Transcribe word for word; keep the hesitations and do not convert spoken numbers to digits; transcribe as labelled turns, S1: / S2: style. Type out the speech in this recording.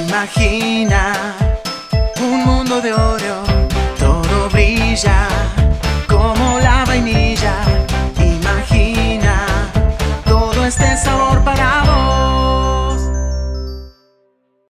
S1: Imagina un mundo de oro, todo brilla como la vainilla. Imagina todo este sabor para vos.